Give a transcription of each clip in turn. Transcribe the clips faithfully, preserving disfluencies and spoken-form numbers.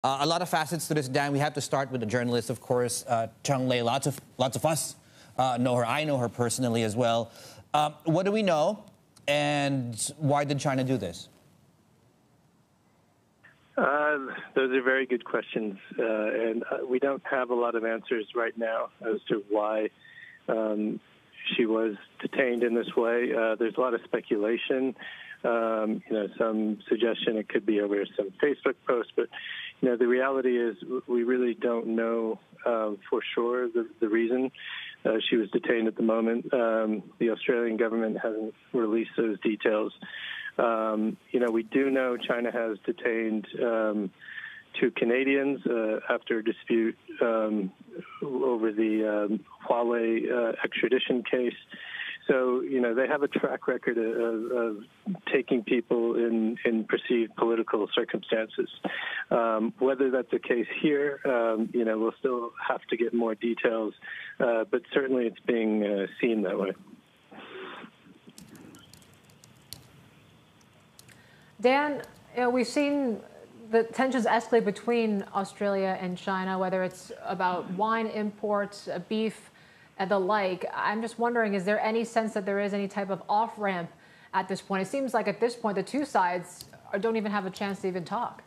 Uh, a lot of facets to this, Dan. We have to start with the journalist, of course, uh, Cheng Lei. Lots of lots of us uh, know her. I know her personally as well. Um, what do we know, and why did China do this? Uh, those are very good questions, uh, and uh, we don't have a lot of answers right now as to why um, she was detained in this way. Uh, there's a lot of speculation. Um, you know, some suggestion it could be over some Facebook post, but you know, the reality is we really don't know uh, for sure the, the reason uh, she was detained at the moment. Um, the Australian government hasn't released those details. Um, you know, we do know China has detained um, two Canadians uh, after a dispute um, over the um, Huawei uh, extradition case. So, you know, they have a track record of, of taking people in, in perceived political circumstances. Um, whether that's the case here, um, you know, we'll still have to get more details, uh, but certainly it's being uh, seen that way. Dan, you know, we've seen the tensions escalate between Australia and China, whether it's about wine imports, uh, beef, and the like. I'm just wondering, is there any sense that there is any type of off-ramp at this point? It seems like at this point, the two sides don't even have a chance to even talk.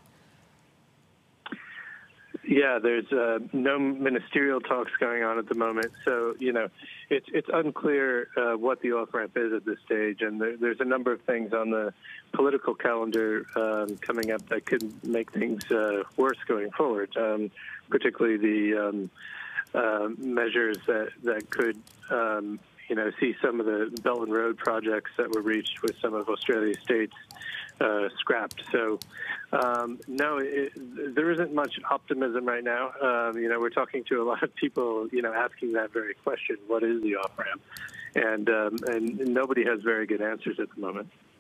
Yeah, there's uh, no ministerial talks going on at the moment. So, you know, it's it's unclear uh, what the off-ramp is at this stage. And there, there's a number of things on the political calendar um, coming up that could make things uh, worse going forward, um, particularly the um, uh, measures that, that could, um, you know, see some of the Belt and Road projects that were reached with some of Australia's states Uh, scrapped. So, um, no, it, there isn't much optimism right now. Um, you know, we're talking to a lot of people, you know, asking that very question, what is the off-ramp? And, um, and nobody has very good answers at the moment.